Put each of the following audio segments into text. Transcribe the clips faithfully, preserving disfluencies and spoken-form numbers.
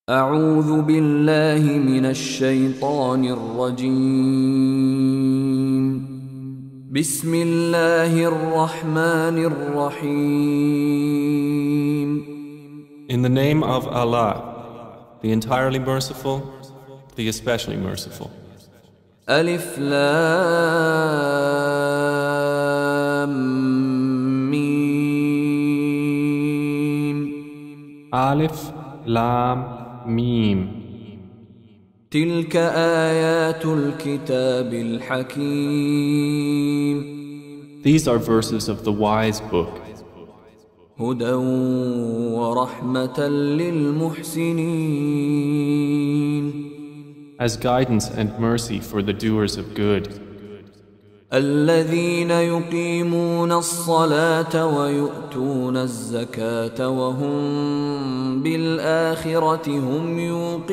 أعوذ بالله من الشيطان الرجيم. بسم الله الرحمن الرحيم. In the name of Allah, the entirely merciful, the especially merciful. ألف لام ميم. Alif, Lam, Mim. تلك آيات الكتاب الحكيم. These are verses of the wise book, هدى ورحمة للمحسنين. as guidance and mercy for the doers of good, الذين يقيمون الصلاة ويؤتون الزكاة وهم بالآخرة هم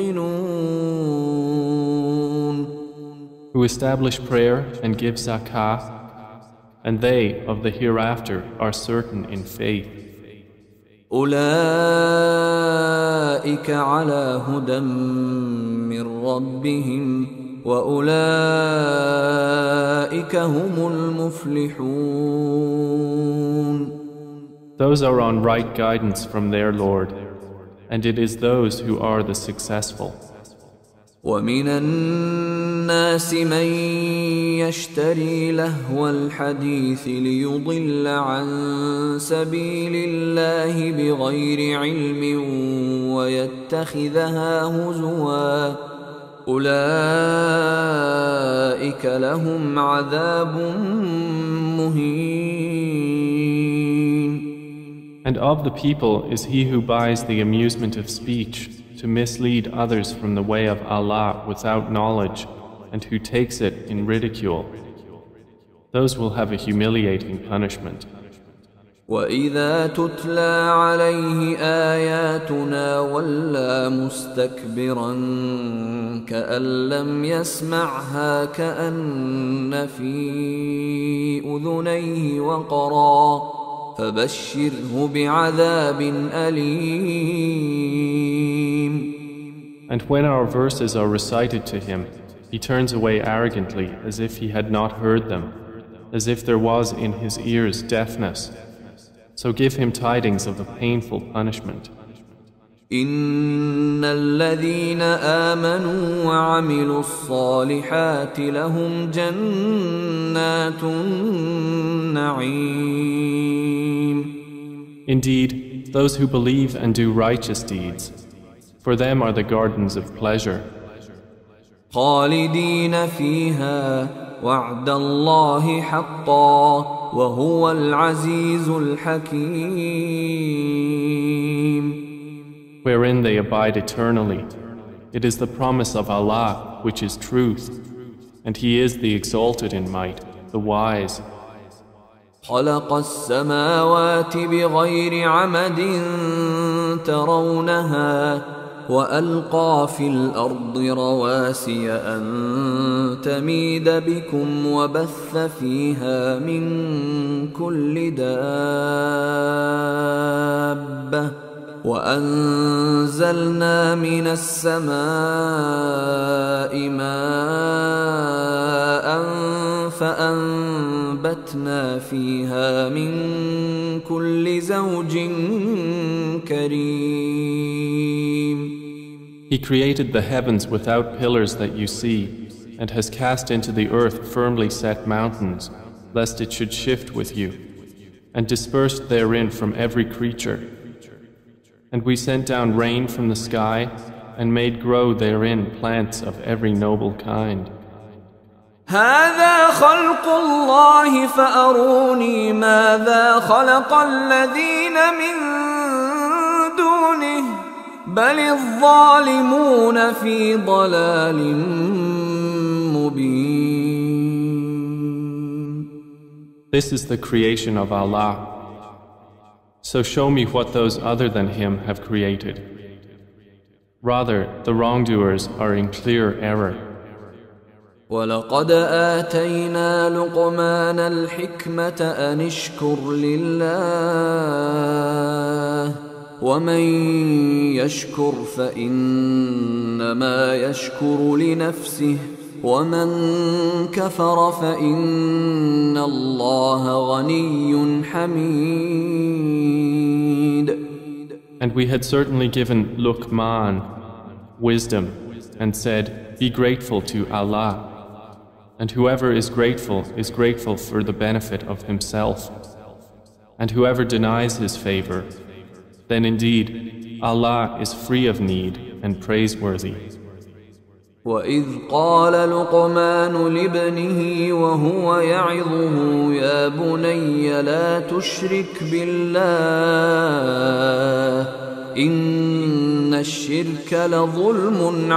يوقنون. who establish prayer and give zakah, and they of the hereafter are certain in faith. أولئك على هدى من ربهم وأولئك هم المفلحون. Those are on right guidance from their Lord, and it is those who are the successful. ومن الناس من يشتري لهو الحديث ليضل عن سبيل الله بغير علم ويتخذها هزوا أولئك لهم عذاب مهين. And of the people is he who buys the amusement of speech to mislead others from the way of Allah without knowledge, and who takes it in ridicule. Those will have a humiliating punishment. وَإِذَا تُتْلَى عَلَيْهِ آيَاتُنَا وَلَّى مُسْتَكْبِرًا كَأَن لَّمْ يَسْمَعْهَا كَأَنَّ فِي أُذُنَيْهِ وَقْرًا فَبَشِّرْهُ بِعَذَابٍ أَلِيمٍ. And when our verses are recited to him, he turns away arrogantly as if he had not heard them, as if there was in his ears deafness. So give him tidings of the painful punishment. إن الذين آمنوا وعملوا الصالحات لهم جنات النعيم. Indeed, those who believe and do righteous deeds, for them are the gardens of pleasure. خالدين فيها وعد الله حقا وهو العزيز الحكيم. Wherein they abide eternally. It is the promise of Allah, which is truth, and He is the exalted in might, the wise. خلق السماوات بغير عمد ترونها وألقى في الأرض رواسي أن تميد بكم وبث فيها من كل دابة وأنزلنا من السماء ماء فأنبتنا فيها من كل زوج كريم. He created the heavens without pillars that you see, and has cast into the earth firmly set mountains, lest it should shift with you, and dispersed therein from every creature. And we sent down rain from the sky, and made grow therein plants of every noble kind. هذا خلق الله فأروني ماذا خلق الذين من دونه بل الظالمون في ضلال مبين. This is the creation of Allah. So show me what those other than Him have created. Rather, the wrongdoers are in clear error. ولقد آتينا لقمان الحكمة أن اشكر لله ومن يشكر فإنما يشكر لنفسه ومن كفر فإن الله غني حميد. And we had certainly given Luqman wisdom and said, be grateful to Allah. And whoever is grateful is grateful for the benefit of himself. And whoever denies his favor, then indeed Allah is free of need and praiseworthy. وَإِذْ قَالَ لُقْمَانُ لِابْنِهِ وَهُوَ يَعِظُهُ يَا بُنَيَّ لَا تُشْرِكْ بِاللَّهِ إِنَّ الشِّرْكَ لَظُلْمٌ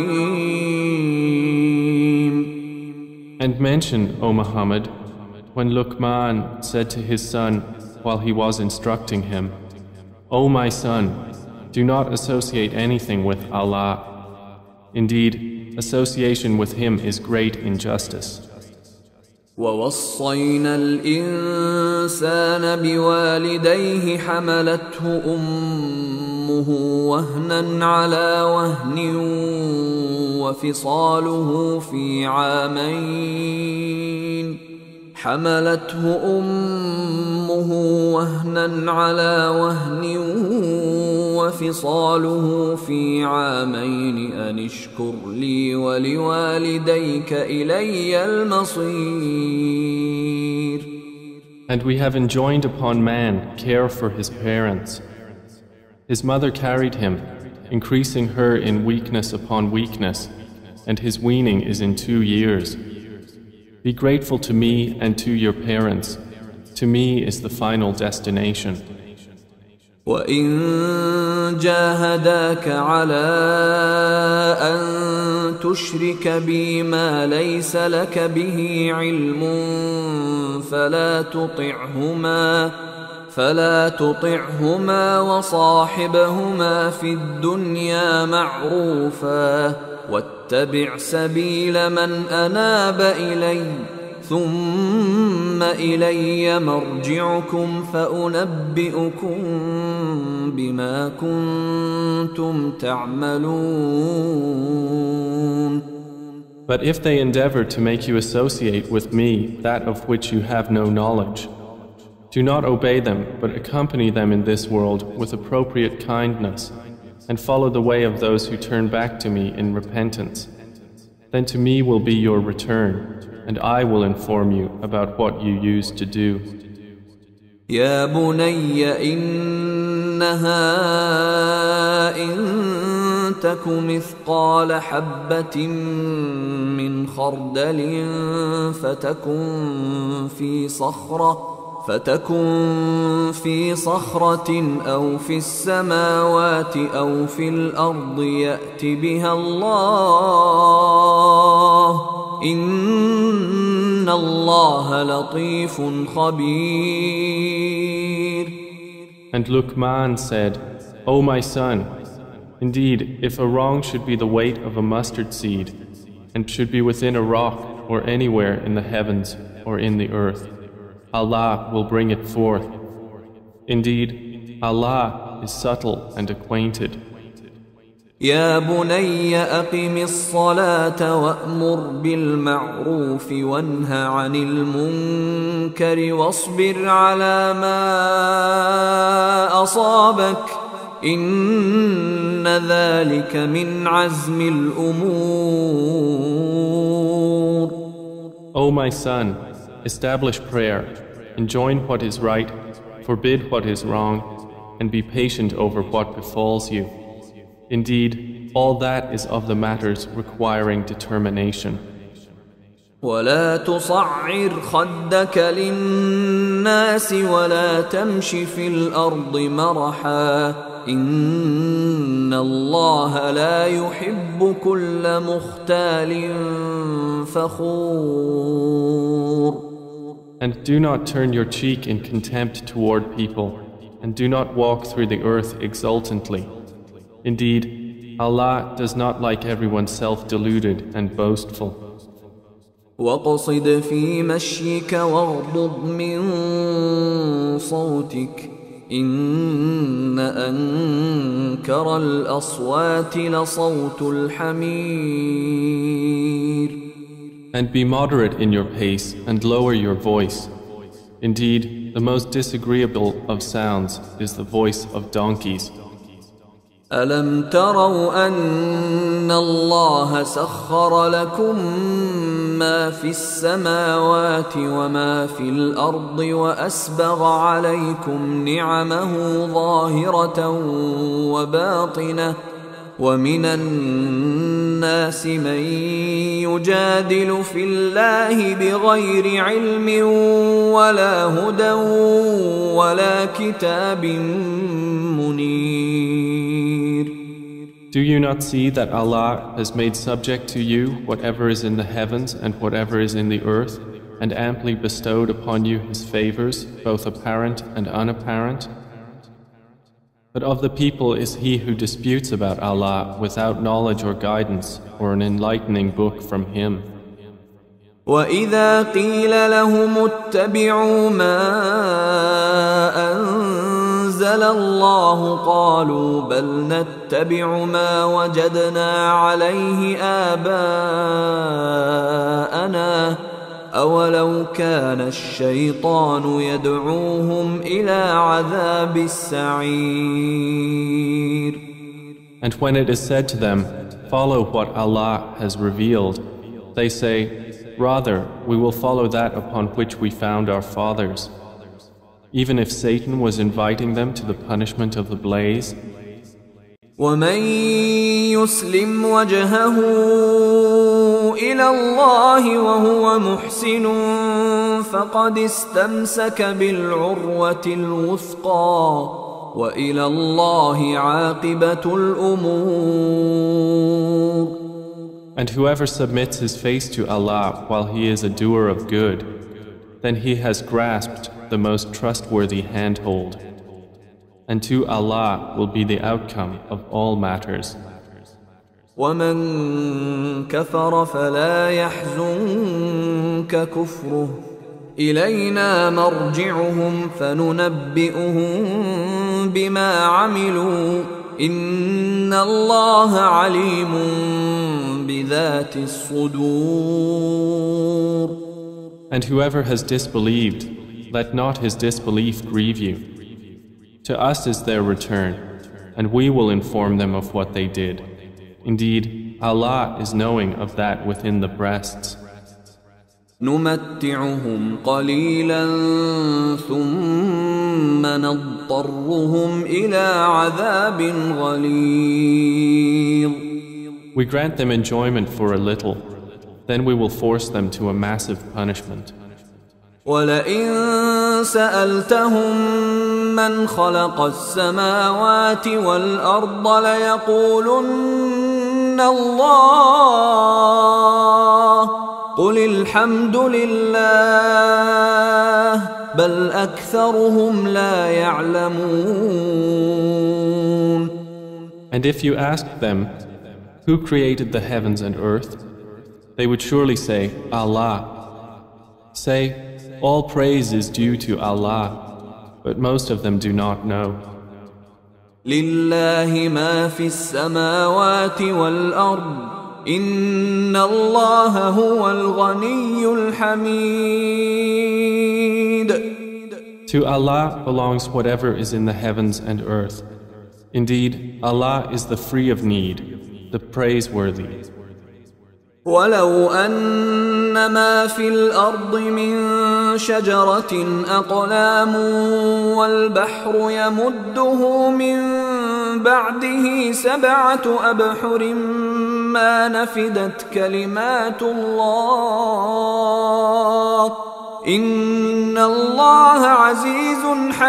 عَظِيمٌ. And mention, O Muhammad, when Luqman said to his son while he was instructing him, O my son, do not associate anything with Allah. Indeed, association with him is great injustice. وَوَصَّيْنَا الْإِنسَانَ بِوَالِدَيْهِ حَمَلَتْهُ أُمُّهُ وَهْنًا عَلَى وَهْنٍ وَفِصَالُهُ فِي عَامَيْنِ حملته أمه وهنا على وهن وفصاله في عامين أن اشكر لي ولوالديك إلي المصير. And we have enjoined upon man care for his parents. His mother carried him, increasing her in weakness upon weakness, and his weaning is in two years. Be grateful to me and to your parents. To me is the final destination. وَإِن جَاهَدَاكَ عَلَىٰ أَن تُشْرِكَ بِي مَا لَيْسَ لَكَ بِهِ عِلْمٌ فَلَا تُطِعْهُمَا فلا تطعهما وصاحبهما في الدنيا معروفا واتبع سبيل من أناب إلي ثم إلي مرجعكم فأنبئكم بما كنتم تعملون. But if they endeavor to make you associate with me that of which you have no knowledge, do not obey them, but accompany them in this world with appropriate kindness, and follow the way of those who turn back to me in repentance. Then to me will be your return, and I will inform you about what you used to do. يا بني إنها إن تك مثقال حبة من خردل فتكن في صخرة فتكن في صخرة أو في السماوات أو في الأرض يأت بها الله إن الله لطيف خبير. And Luqman said, O my son, indeed, if a wrong should be the weight of a mustard seed, and should be within a rock or anywhere in the heavens or in the earth, Allah will bring it forth. Indeed, Allah is subtle and acquainted. يا بني أقم الصلاة وأمر بالمعروف وانه عن المنكر واصبر على ما أصابك إن ذلك من عزم الأمور. O my son, establish prayer, enjoin what is right, forbid what is wrong, and be patient over what befalls you. Indeed, all that is of the matters requiring determination. ولا تصعر خدك للناس ولا تمش في الأرض مرحا إن الله لا يحب كل مختال فخور. And do not turn your cheek in contempt toward people, and do not walk through the earth exultantly. Indeed, Allah does not like everyone self-deluded and boastful. وَاقْصِدْ فِي مَشْيِكَ وَاغْضُضْ مِنْ صَوْتِكَ إن أنكر الأصوات لصوت الحمير. And be moderate in your pace and lower your voice. Indeed, the most disagreeable of sounds is the voice of donkeys. ألم تروا أن الله سخر لكم ما في السماوات وما في الأرض وأسبغ عليكم نعمه ظاهرة وباطنة ومن الناس من يجادل في الله بغير علم ولا هدى ولا كتاب منير. Do you not see that Allah has made subject to you whatever is in the heavens and whatever is in the earth, and amply bestowed upon you His favors, both apparent and unapparent? But of the people is he who disputes about Allah without knowledge or guidance or an enlightening book from Him. وَإِذَا قِيلَ لَهُمُ اتَّبِعُوا مَا أَنزَلَ اللَّهُ قَالُوا بَلْ نَتَّبِعُ مَا وَجَدْنَا عَلَيْهِ آبَاءَنَا أَوَلَوْ كَانَ الشَّيْطَانُ يَدْعُوهُمْ إِلَى عَذَابِ السَّعِيرِ. And when it is said to them, follow what Allah has revealed, they say, rather, we will follow that upon which we found our fathers. Even if Satan was inviting them to the punishment of the blaze. وَمَن يُسْلِمْ وَجْهَهُ إِلَى اللَّهِ وَهُوَ مُحْسِنٌ فَقَدِ اسْتَمْسَكَ بِالْعُرْوَةِ الْوُثْقَى وَإِلَى اللَّهِ عَاقِبَةُ الْأُمُورِ. And whoever submits his face to Allah while he is a doer of good, then he has grasped the most trustworthy handhold. And to Allah will be the outcome of all matters. وَمَن كَفَرَ فَلَا يَحْزُنكَ كُفْرُهُ إِلَيْنَا مَرْجِعُهُمْ فَنُنَبِّئُهُم بِمَا عَمِلُوا إِنَّ اللَّهَ عَلِيمٌ بِذَاتِ الصُّدُورِ. And whoever has disbelieved, let not his disbelief grieve you. To us is their return, and we will inform them of what they did. Indeed, Allah is knowing of that within the breasts. نُمَتِّعُهُمْ قَلِيلًا ثُمَّ نَضْطَرُّهُمْ إِلَى عَذَابٍ غَلِيظٍ. We grant them enjoyment for a little, then we will force them to a massive punishment. وَلَئِن سَأَلْتَهُم مَّنْ خَلَقَ السَّمَاوَاتِ وَالْأَرْضَ لَيَقُولُنَّ اللَّهُ قُلِ الْحَمْدُ لِلَّهِ بَلْ أَكْثَرُهُمْ لَا يَعْلَمُونَ. And if you asked them, who created the heavens and earth? They would surely say, Allah. Say, all praise is due to Allah, but most of them do not know. لله ما في السماوات والأرض إن الله هو الغني الحميد. To Allah belongs whatever is in the heavens and earth. Indeed, Allah is the free of need, the praiseworthy. ولو أن ما في الأرض من شجرة أقلام والبحر يمده من بعده سبعة أبحر ما نفدت كلمات الله إن الله عزيز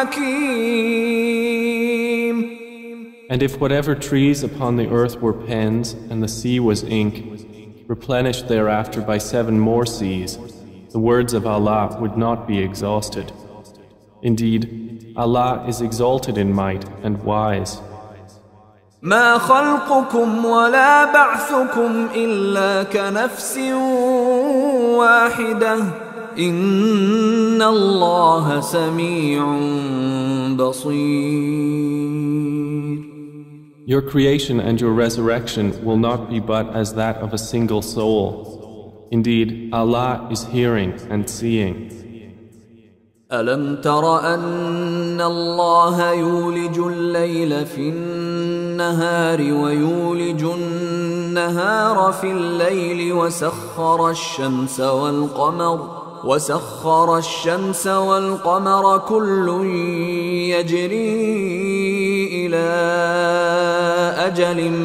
حكيم. And if whatever trees upon the earth were pens and the sea was ink, replenished thereafter by seven more seas, the words of Allah would not be exhausted. Indeed, Allah is exalted in might and wise. ما خلقكم ولا بعثكم إلا كنفس واحدة إن الله سميع بصير. Your creation and your resurrection will not be but as that of a single soul. Indeed, Allah is hearing and seeing. ألم تر أن الله يولج الليل في النهار ويولج النهار في الليل وسخر الشمس والقمر وسخر الشمس والقمر كل يجري إلى أجل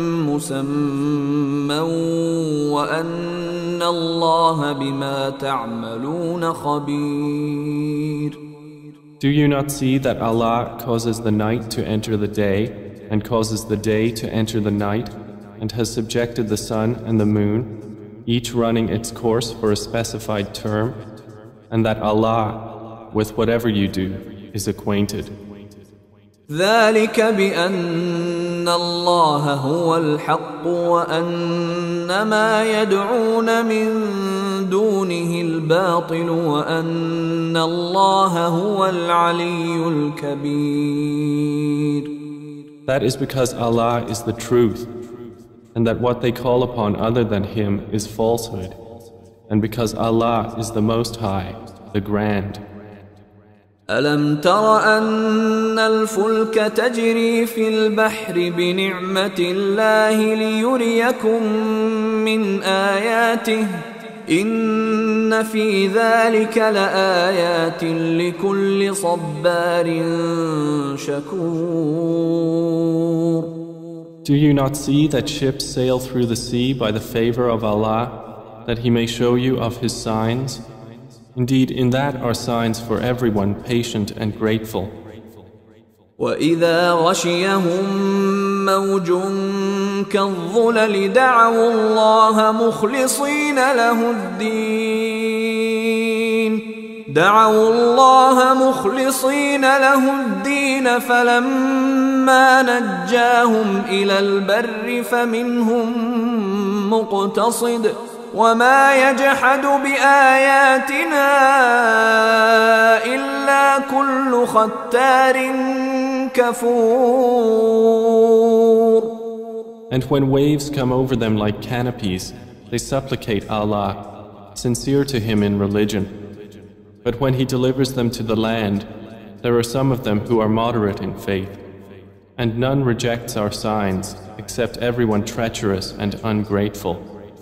مسمى وأن الله بما تعملون خبير. Do you not see that Allah causes the night to enter the day and causes the day to enter the night and has subjected the sun and the moon, each running its course for a specified term, and that Allah, with whatever you do, is acquainted? ذلك بأن الله هو الحق وأن ما يدعون من دونه الباطل وأن الله هو العلي الكبير. That is because Allah is the truth, and that what they call upon other than Him is falsehood, and because Allah is the Most High, the Grand. ألم تر أن الفلك تجري في البحر بنعمة الله ليريكم من آياته إن في ذلك لآيات لكل صبار شكور. Do you not see that ships sail through the sea by the favor of Allah, that He may show you of His signs? Indeed, in that are signs for everyone patient and grateful. وَإِذَا غَشِيَهُم مَّوْجٌ كَالظُّلَلِ دَعَوُا اللَّهَ مُخْلِصِينَ لَهُ الدِّينَ دَعَوُا اللَّهَ مُخْلِصِينَ لَهُ الدِّينَ فَلَمَّا نَجَّاهُمْ إِلَى الْبَرِّ فَمِنْهُم مُّقْتَصِدٌ وما يجحد بآياتنا إلا كل ختار كفور. And when waves come over them like canopies, they supplicate Allah, sincere to Him in religion. But when He delivers them to the land, there are some of them who are moderate in faith, and none rejects our signs except everyone treacherous and ungrateful.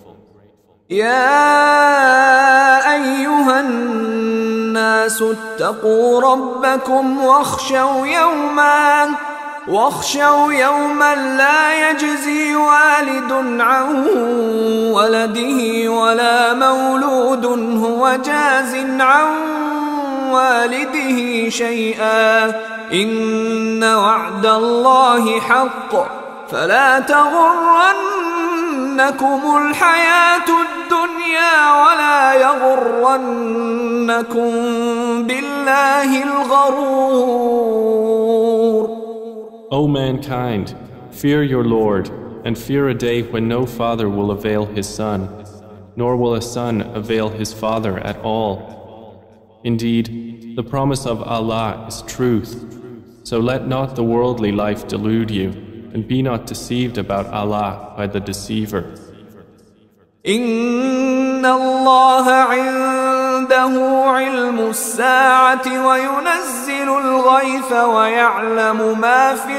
يا أيها الناس اتقوا ربكم واخشوا يوما واخشوا يوما لا يجزي والد عن ولده ولا مولود هو جاز عن والده شيئا إن وعد الله حق فلا تغرنكم الحياة الدنيا ولا يغرنكم بالله الغرور. O mankind, fear your Lord, and fear a day when no father will avail his son, nor will a son avail his father at all. Indeed, the promise of Allah is truth, so let not the worldly life delude you, and be not deceived about Allah by the deceiver. إن الله عنده علم الساعة وينزل الغيث ويعلم ما في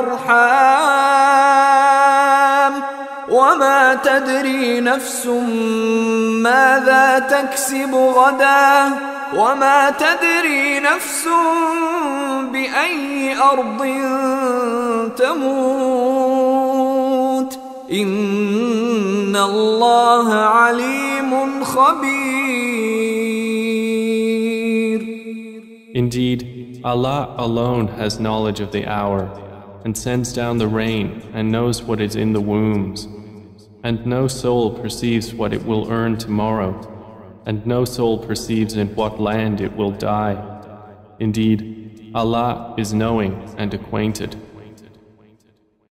الأرحام وما تدري نفس ماذا تكسب غدا وما تدري نفس بأي أرض تموت إن الله عليم خبير. Indeed, Allah alone has knowledge of the hour, and sends down the rain, and knows what is in the wombs. And no soul perceives what it will earn tomorrow, and no soul perceives in what land it will die. Indeed, Allah is knowing and acquainted.